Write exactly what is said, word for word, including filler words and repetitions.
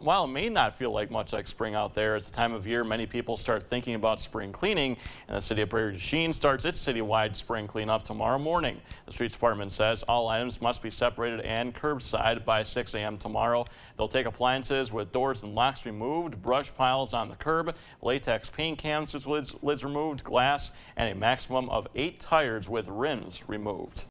while it may not feel like much like spring out there, it's the time of year many people start thinking about spring cleaning, and the city of Prairie du Chien starts its citywide spring cleanup tomorrow morning. The streets department says all items must be separated and curbside by six A M tomorrow. They'll take appliances with doors and locks removed, brush piles on the curb, latex paint cans with lids, lids removed, glass, and a maximum of eight tires with rims removed.